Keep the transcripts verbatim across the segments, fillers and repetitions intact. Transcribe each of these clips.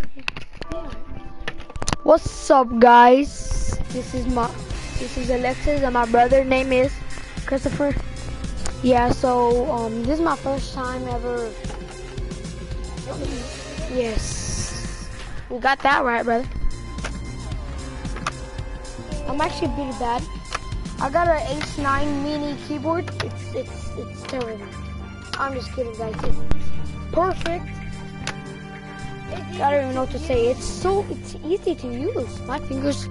What's up, guys? This is my this is Alexis, and my brother name is Christopher. Yeah, so um, this is my first time ever. Yes, we got that right, brother. I'm actually pretty bad. I got an H nine mini keyboard. It's it's it's terrible. I'm just kidding, guys. It's perfect. I don't even know what to say. It's so it's easy to use. My fingers.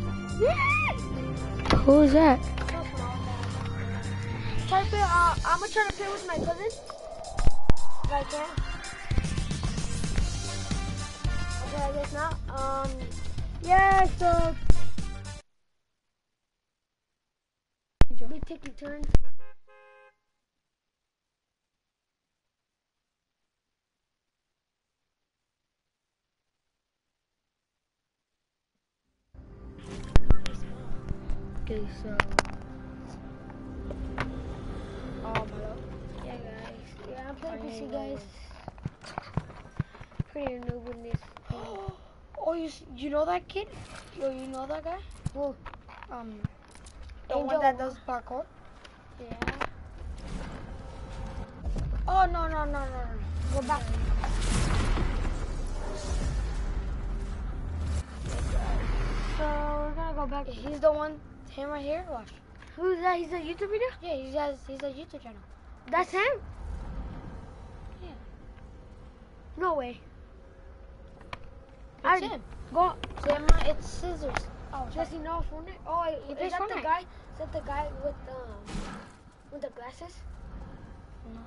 Who is that? Try to play, uh, I'm gonna try to play with my cousin. If I can. Okay, I guess not. Um, yeah, so we taking turns. Okay, so. Um, hello. Yeah, guys. Yeah, I'm playing P C, guys. Pretty noob in this. Oh, you you know that kid? Yo, you know that guy? Who? Um, the Angel. one that does parkour. Yeah. Oh no no no no no! Go back. So we're gonna go back. He's the one. Him right here. Watch. Who's that? He's a YouTube video? Yeah, he has he's a YouTube channel. That's him? Yeah. No way. It's I, him. Go. Gemma, it's scissors. Oh, does he know Fortnite? Oh, He is plays that the Fortnite. guy? Is that the guy with the with the glasses? No.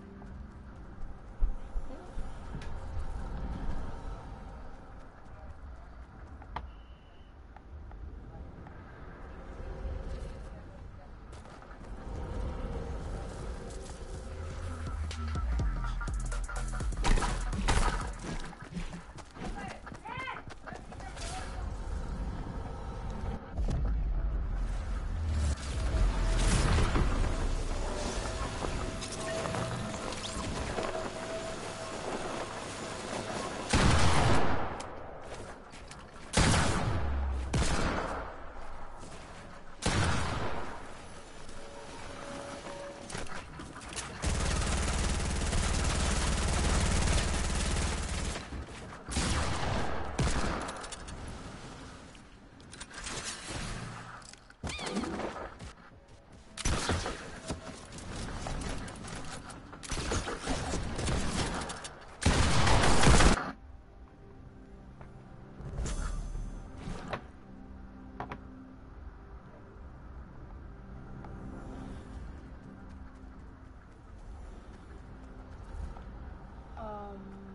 Um,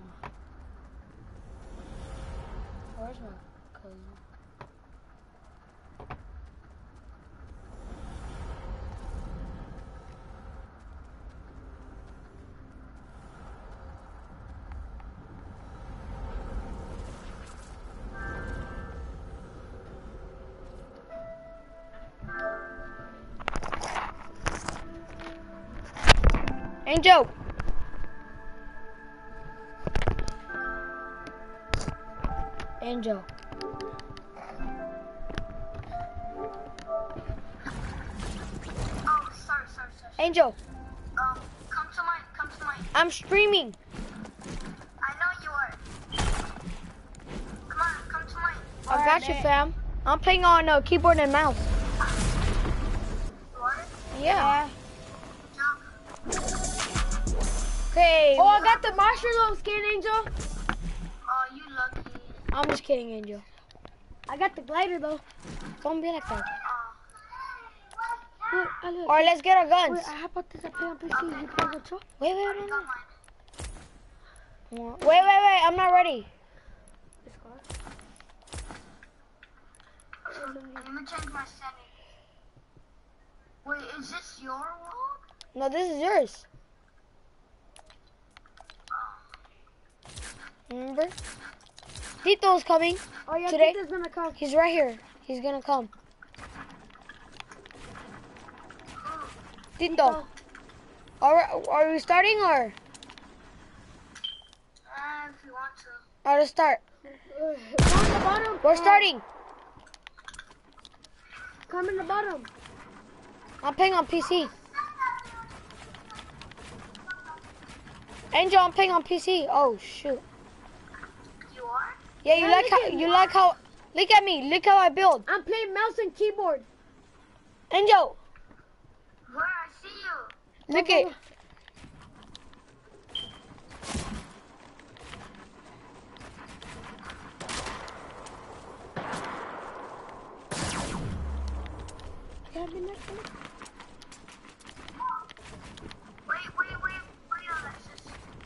where's my cousin? Angel. Angel. Oh, sorry, sorry, sorry. Angel. Um, come to my, come to my. I'm streaming. I know you are. Come on, come to my. I got you, fam. I'm playing on uh, keyboard and mouse. What? Yeah. Okay. Oh, I got the mushroom skin, Angel. Oh, you lucky. I'm just kidding, Angel. I got the glider though. Don't be like that. Wait, I look. Alright, let's get our guns. Wait, how about this? I play on P C. You play on control? Wait, wait, wait, wait. Wait, wait, wait. I'm not ready. Let me change my setting. Wait, is this your world? No, this is yours. Remember? Tito's coming. Oh yeah, Today? Tito's gonna come. He's right here. He's gonna come. Tito. Are, are we starting or? Uh, if you want to. Or to start? Yeah. Go in the bottom. We're starting. Come in the bottom. I'm playing on P C. Angel, I'm playing on P C. Oh shoot. You are? Yeah, you Yeah, like look how at you me. like how look at me. Look how I build. I'm playing mouse and keyboard. Angel, Where I see you? look Go, at go, go. Yeah, I've been there. Wait, wait, wait, wait, Alexis.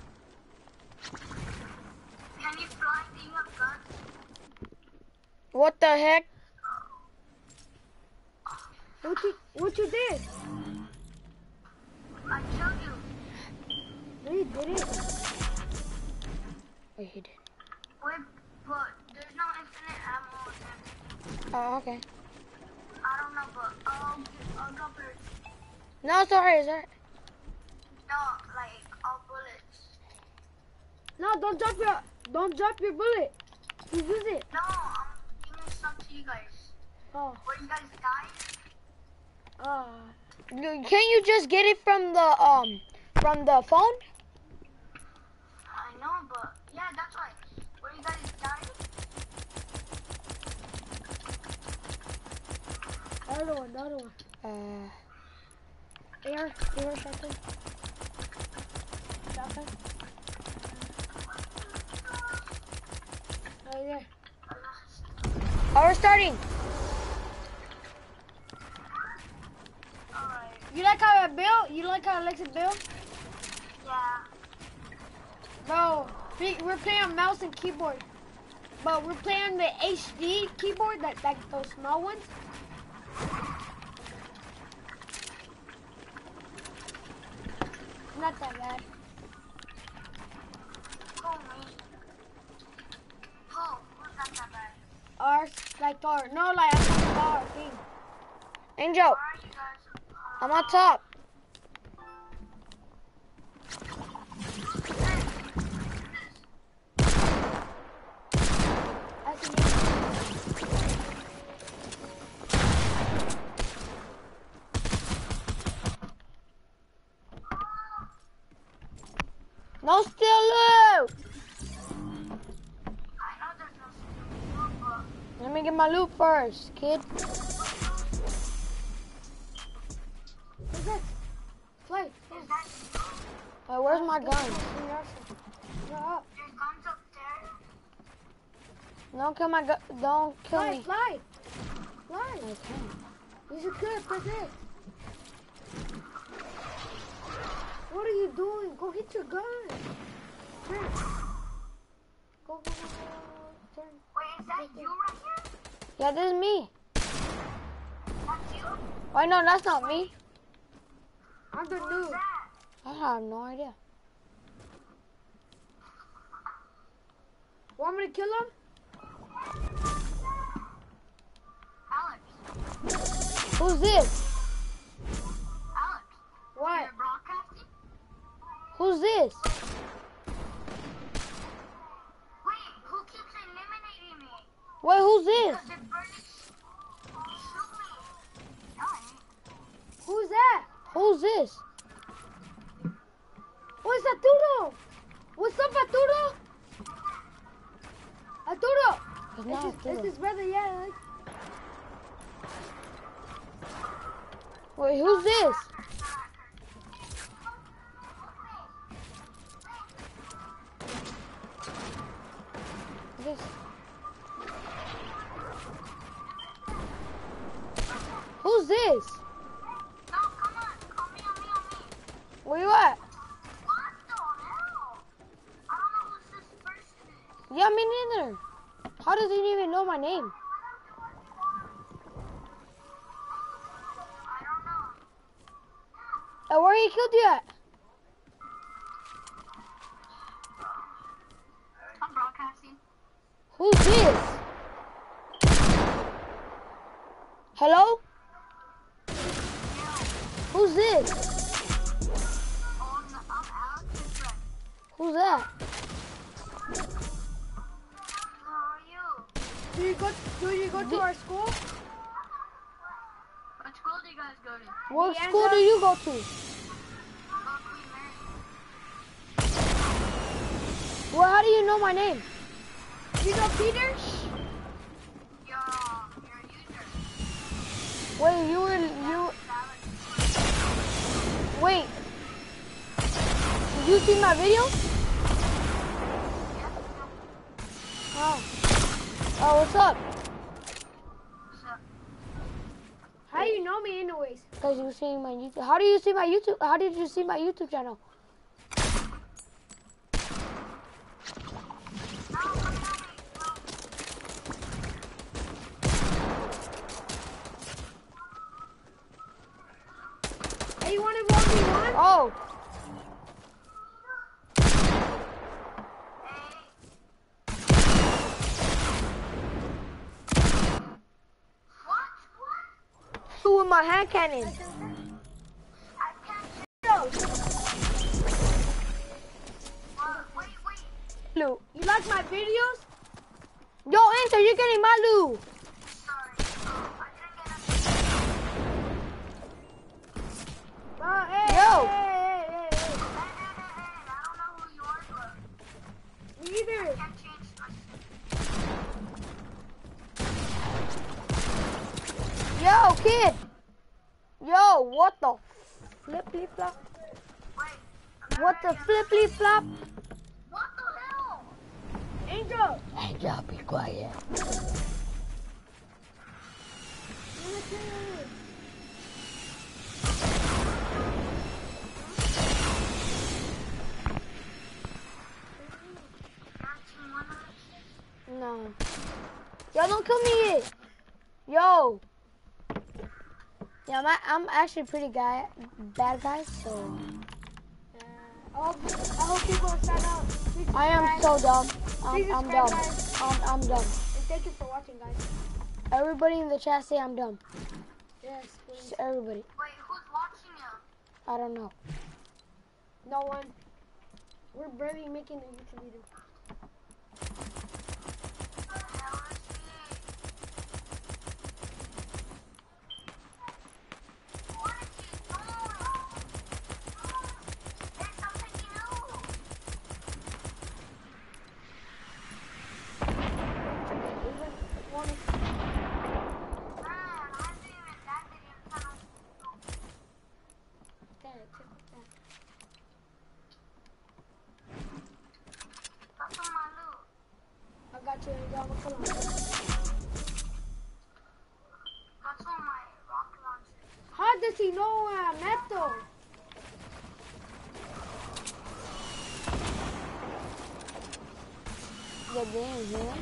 Can you fly? Do you have guns? what the heck? What you what you did? I killed you. No, you didn't. Wait, he did. Wait, but there's no infinite ammo in there. Oh, okay. I don't know, but I'll, I'll drop it. No, it's alright, it's alright. No, like, all bullets. No, don't drop your don't drop your bullet. You use it. No, I'm giving some to you guys. Oh, Where you guys died? uh, You- Can you just get it from the um from the phone? I know, but yeah, that's right. Where you guys died? the other one, the other one. Uh, A R, A R shotgun. Shotgun. Right there. oh, we're starting. Alright, You like how I built? You like how Alexa built? yeah. Bro, we- we're playing on mouse and keyboard. But we're playing the H D keyboard, that like those small ones. Not that bad. Who, me? Who? Who's not that bad? Ours, like our, no, like our thing. Angel, Where are you guys? Uh, I'm on top. I see you. No steal loot. I know there's no secret, but Let me get my loot first, kid. What's that? Fly. is that you? Uh, where's my gun? You're up. There's guns up there? Don't kill my gun. Don't kill Fly, me. fly. Fly. Okay. You should good, press it. What are you doing? Go hit your gun. Turn. Go, go, go, go. Turn. Wait, is that you right here? Yeah, this is me. That's you? Wait, no, that's not me. I'm the Who's noob. that? I have no idea. Want me to kill him? Alex. Who's this? Alex. What? You're broadcasting? Who's this? Wait, who keeps eliminating me? Wait, who's this? Because it burns. Shoot me. No, I ain't. Who's that? Who's this? What's Arturo? What's up, Arturo? Arturo! It's not It's his, it's Arturo. his brother, yeah. Like, Wait, who's this? This. Who's this? No, come on. On me, on me, on me. Where you at? What the hell? I don't know who this person is. Yeah, me neither. How does he even know my name? I don't know. And where he killed you at? I'm broadcasting. Who's this? Hello? Who's this? Oh, no, I'm Alex's friend. Who's that? Who are Do you go? Do you go to our school? What school do you guys go to? What Leandra? school do you go to? Oh, Queen Mary. Well, how do you know my name? You know Peter? You're, you're a user. Wait, you were you. Wait. Did you see my video? Oh. Oh, what's up? What's up? How do you know me anyways? Because you see my YouTube. How do you see my YouTube? How did you see my YouTube channel? Hey, you want to one v one? Oh. With my hand cannon. Loot. You like my videos? Yo, Angel, you're getting my loot. Uh, hey, Yo. hey, hey, hey, hey. Me either. Yo, kid. Yo, what the flippy flop? What the flippy flop? What the hell? Angel. Angel, be quiet. No. Yo, don't kill me yet. Yo. Yeah, I'm, I'm actually pretty guy, bad guy, so. Uh, I hope, I hope people sign up. Please I am subscribe. so dumb. I'm, Please I'm subscribe, dumb. guys. I'm, I'm dumb. And thank you for watching, guys. Everybody in the chat say I'm dumb. Yes, please. Just everybody. Wait, who's watching you? I don't know. No one. We're barely making a YouTube video. I got you. Angel. I'm gonna kill him. That's all my rocket launchers. How does he know uh, metal? The damn here.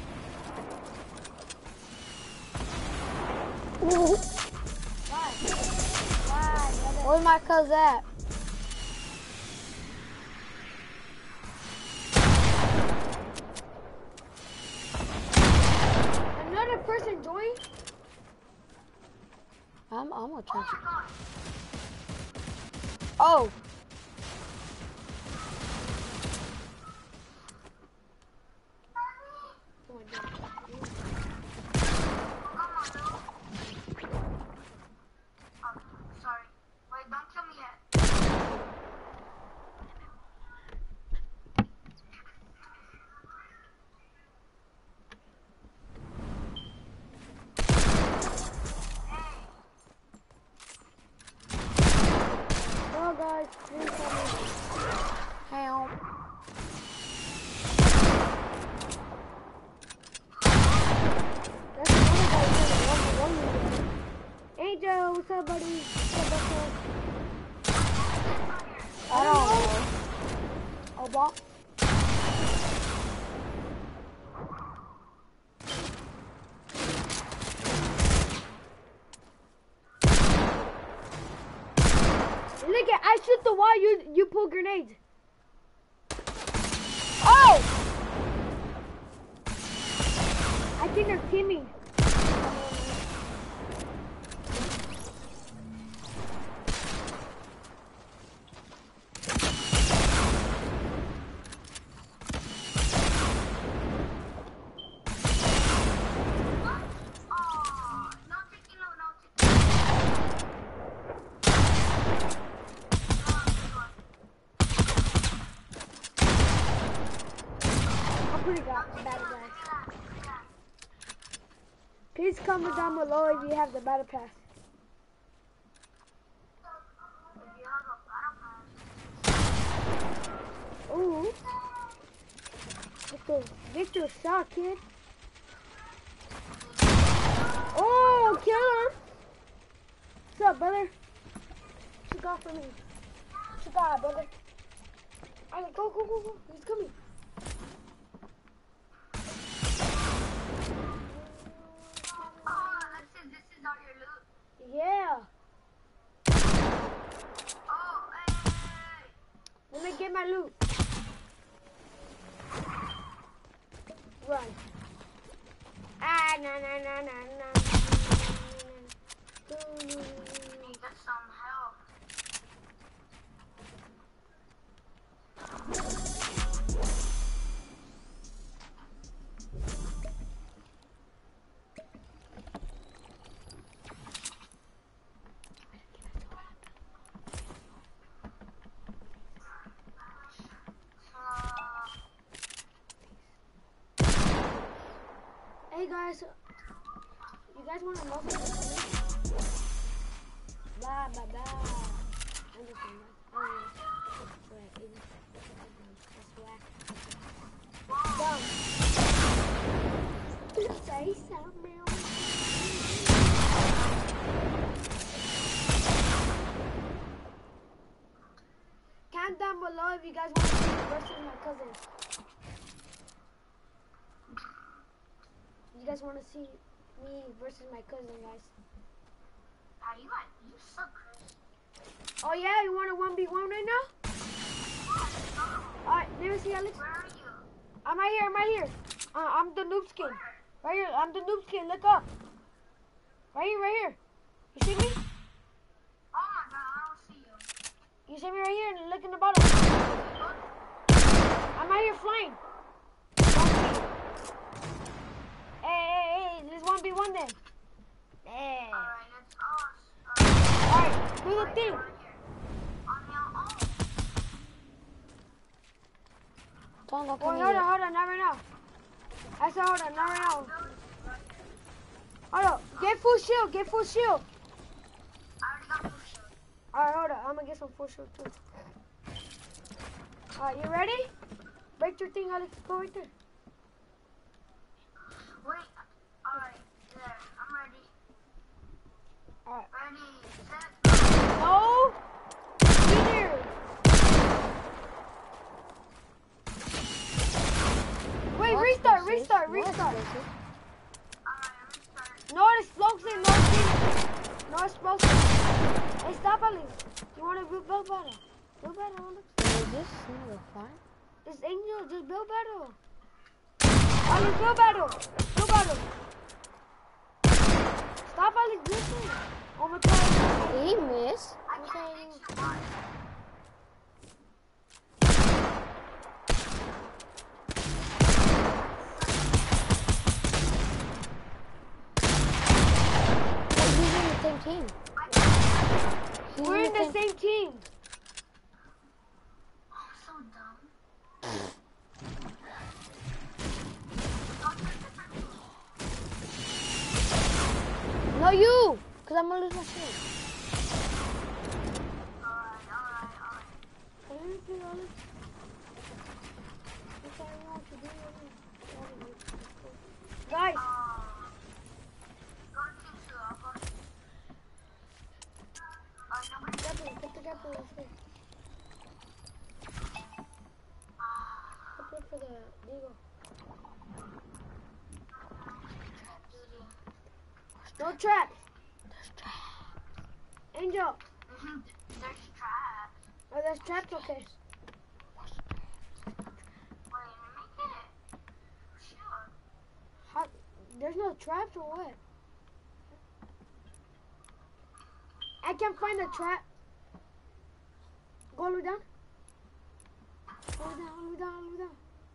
Why? Why? brother? Where's my cuz at? Another person joined? I'm, I'm gonna Oh try. my god. Oh. Oh my God. Come on, Lou. Oh, sorry. Wait, don't kill me yet. Oh guys, please help me. Help. That's another guy trying to one v one me. Angel, what's up, buddy? What's up, what's up? I don't know. Oh, ball. Look at, I shoot the wall, you you pull grenades. Oh! I think they're teaming. guy, bad guys. Please comment down below if you have the battle pass. Ooh. Victor, Victor shot, kid. Oh, killer. What's up, brother? What you got for me? What you got, brother? Alright, go, go, go, go. He's coming. Oh, this is, this is all your loot. Yeah. Oh, hey, hey, hey. Let me get my loot. Run. Ah, na na na na na. Let me get some help. Hey guys, you guys want to know something? Blah blah blah. I'm just kidding. Oh yeah. That's whack. That's whack. Dumb. Say something. Comment down below if you guys want to see me versus my cousins. You guys want to see me versus my cousin, guys? Are you like, you suck, Chris. Oh yeah, you want a one v one right now? Alright, let me see, Alex. Where are you? I'm right here, I'm right here. Uh, I'm the noob skin. Right here, I'm the noob skin, look up. Right here, right here. You see me? Oh my god, I don't see you. You see me right here, look in the bottom. I'm right here flying. Hey, hey, hey, let's one v one then. Hey. Alright, let's us. Alright, do the thing. On your own. Don't look Oh, at me hold on, yet. hold on, not right now. I said hold on, not right now. Hold on, get full shield, get full shield. I already got full shield. Alright, hold on, I'm gonna get some full shield too. Alright, you ready? Break your thing, Alex, go right there. Wait, alright, there, I'm ready. Alright. Ready, set, No! Either. Wait, What restart, explosive? restart, What restart. explosive? alright, restart. No explosive, no cheating. No explosive. Hey, stop, Alex. You wanna build build battle? Build battle, Alex. Is this never fun? It's Angel, just build battle. Alex, build battle. Build battle. Stop, Alex, listen. Oh my god. Did he miss? I can't hit you, why? Like, he's in the same team. He's We're in the same team. I'm so dumb. No, you! Because I'm going to lose my shield. Alright, alright, alright. Anything, Alex? That's all I want to do. Guys, Um, go to team two, I'll go to team two. Alright, nobody. get the get the get the let's go. Let's wait for the Deagle. No traps. Angel. Mhm, there's traps. Oh, there's traps. Okay. Wait, make it. Sure. How, there's no traps or what? I can't find a trap. Go all the way down. All the way down. All the way down. All the way down.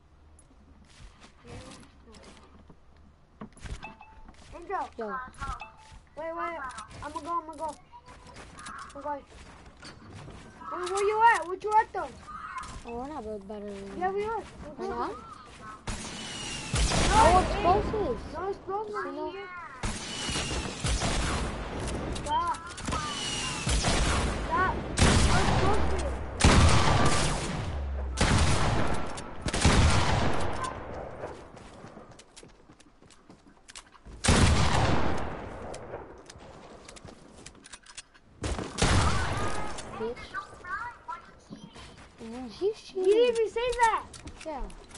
Angel. Yo, Uh, so, Wait, wait. I'm gonna go. I'm gonna go. I'm going. Wait, where you at? What you at though? oh, we're not built better than Yeah, we are. We're We're not? good. No explosives. No explosives. You know? Stop. Stop. No explosives. Bitch. Mm, he's You cheating. didn't even say that. Yeah.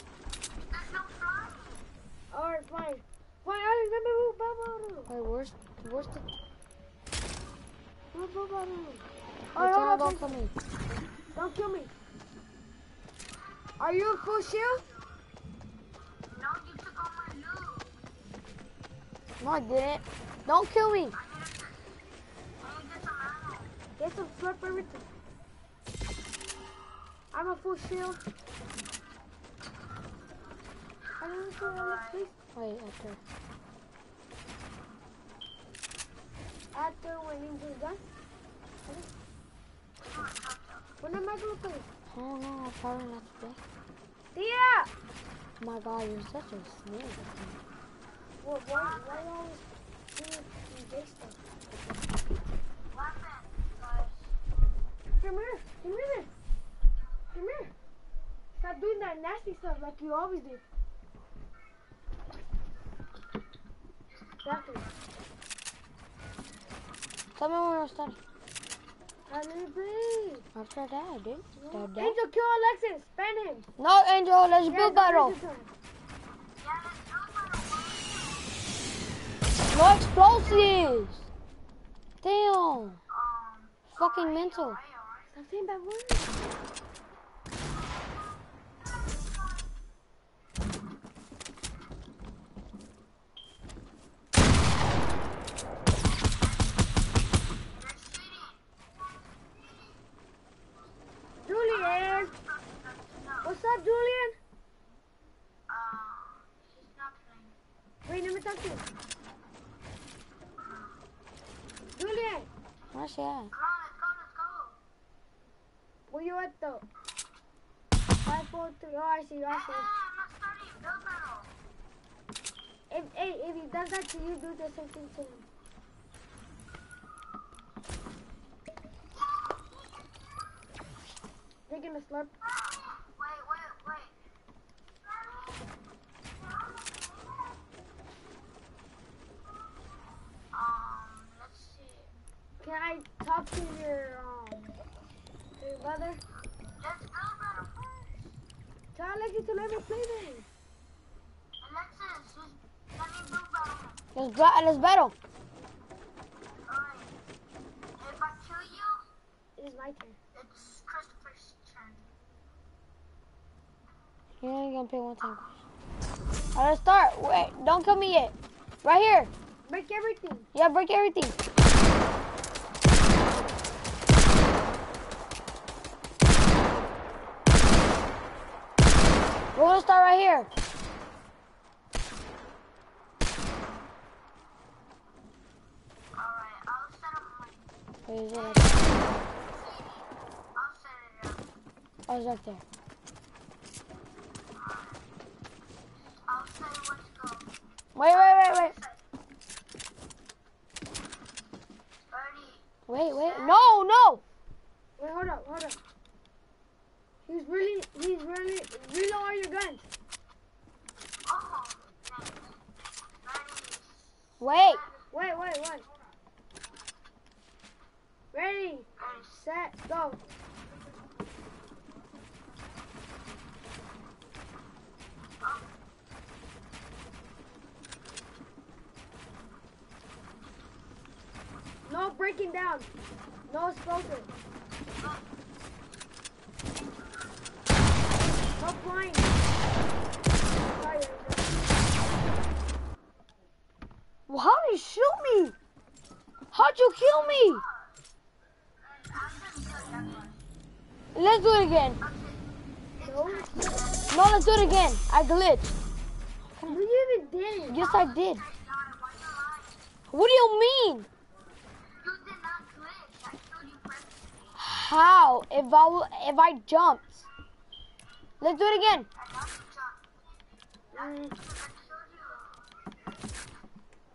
Alright, fine. Fine, Alex, let me move Baba. Wait, where's, where's the... Move Baba. Wait, Alright, tell hold don't on. kill me. Don't kill me. Are you in full shield? No, you took all my loot. No, I didn't. Don't kill me. I need to I need to get some ammo. Get some slurp everything. I'm a full shield. I don't know Alex, please. Wait, after. After when he's done. When am I gonna play? Oh no, I'm probably not today. Yeah! Oh my god, you're such a snake. Well, why, why always doing gay stuff? Weapon, guys. Come here, come here. Come here. Stop doing that nasty stuff like you always do. Exactly. Tell me when we're starting. I need to play. After that, dude. Dad, dad. Angel, kill Alexis. Ban him. No, Angel, let's Yeah, build go battle. Angel time. Yeah, let's do battle. No explosives. Damn. Um, Fucking mental. alright, alright. Stop saying bad words. Julian. What's up, Julian? Uh, he's not playing. Wait, let me talk to you. Julian, Where's she at? Come on, let's go, let's go. where you at though? Five, four, three. Oh, I see you. I Hey, see hey, you. I'm not starting build battle. If, hey, if he does that to you, do the same thing to him. Taking a slurp. Wait, wait, wait. Um, let's see. Can I talk to your um to your brother? Let's build battle first. Tell Alexis to let me play then. Alexis, just let me build battle. Let's, ba- let's battle. Alright. If I kill you, It is my turn. it's Christopher's turn. You only gonna pick one time. Alright, let's start. Wait, don't kill me yet. Right here. Break everything. Yeah, break everything. We're gonna start right here. Alright, I'll set up my... Wait, is it like I'll set it up. Oh, it's right there. I'll say let's go. Wait, wait, wait, wait. Ready? Wait, wait. No, no. Wait, hold up, hold up. He's really, he's really, reload all your guns. Oh, nice. Ready? Wait. Wait, wait, wait. Ready, Ready? set, go. No breaking down. No explosive. No flying. Sorry, Well, how did you shoot me? How'd you kill me? Let's do it again. no. No, let's do it again. I glitched. No, you even didn't. Yes, I did. What do you mean? You did not glitch. I killed you perfectly. How? If I w- if I jumped. Let's do it again. I got you, John. Mm, I killed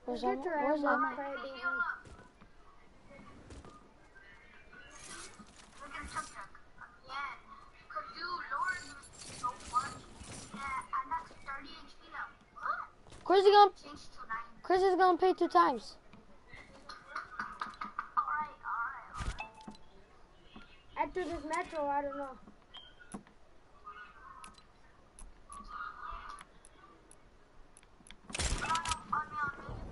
Where's Get that? your Where's ammo. that? Try to do Heal one. up. Look at the truck truck. Yeah. Cause you lowered me so much. Yeah, I got thirty H P now. What? Chris is gonna Changed to nine. Chris is gonna pay two times. Alright, alright, alright. After this metro, I don't know. On me, on me.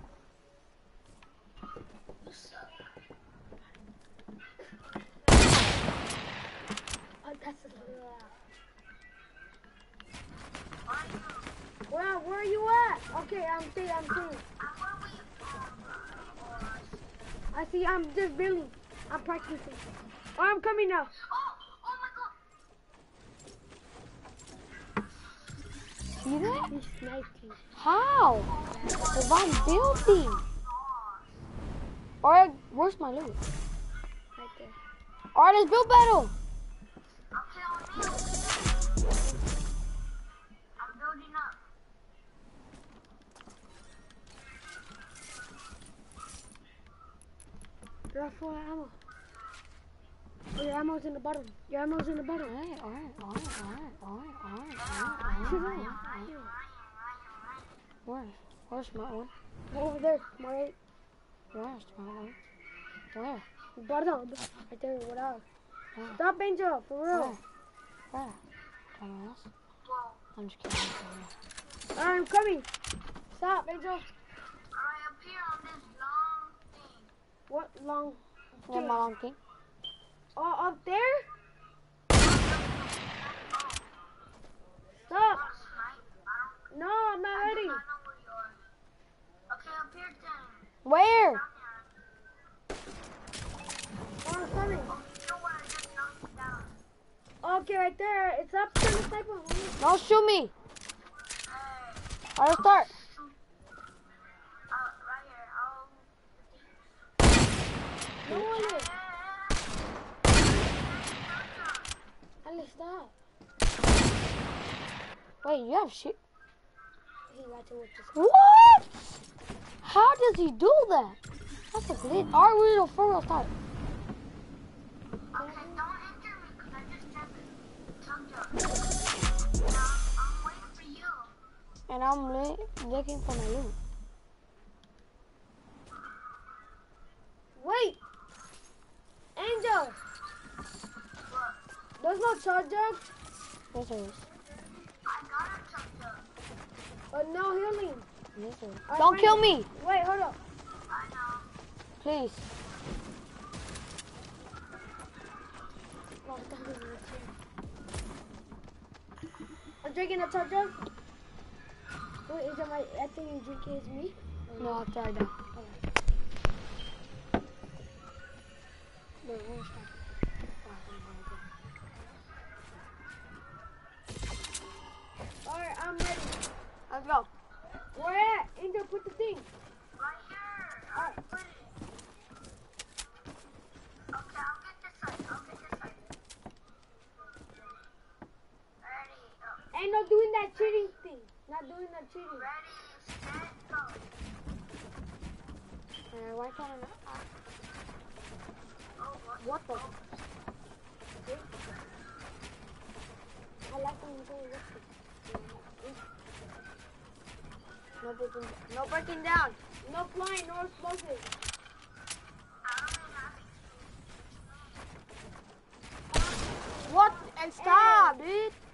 Oh, that's a little loud. Where are you? Well, where are you at? Okay, I'm seeing, I'm seeing. I'm where we um, I see, I'm just building. I'm practicing. Oh, I'm coming now. Oh, oh my god. See that? He's sniping. How? If I'm building. Alright, where's my loot? Right there. Alright, let's build battle. Okay, on me. I'm building up. Drop full of ammo. Oh, your ammo's in the bottom. Your ammo's in the bottom. Alright, alright, alright, alright, alright, alright, Chill alright, out. alright. Where? Where's smart one? Over there, right? Where's smart one? Where? Bottom. Right there, what else? Where? Stop, Angel, for Where? real. Where? Dumbass. Whoa. I'm just kidding. For real. Alright, I'm coming. Stop, Angel. Alright, up here on this long thing. What long? Yeah, my long king. Oh, up there? Oh, Stop. not a snipe. I don't, No, I'm not I do ready. not know where you are. Okay, up here then. Where? Down Oh, I'm coming. here. Oh, you know what? I just knocked you down. Okay, right there. It's up to the sniper. Don't shoot me. Hey. Alright, start. Shoot. Uh, right here. I'll... No one is. Yeah. Ali, stop. Wait, you have shit. He got to with this. What? How does he do that? That's a glitch. Alright, we're gonna for real start. Okay, don't enter me because I just jumped jumped up. Now, I'm waiting for you. And I'm li looking for my loot. Wait. Angel. What? There's no charger. Yes, there is. I got him jumped up. But no healing. Yes, there is. I Don't find kill it. me, Wait, hold up. I know. please. Oh, that was right here. I'm drinking a charger. Wait, is that my, I think you drinking is me? No, after I die. Wait, where's that? Alright, I'm ready. Let's go. Where at? Angel, put the thing. Right here. I'll put it. Okay, I'll get this side. I'll get this side. Ready. Oh. Ain't no doing that cheating thing. Not doing that cheating. Ready, set, go. Uh, why can't I not? Oh, what? What the? I like when you go with it. No breaking, no breaking down. No flying, no explosives. I don't even have What? And stop, dude.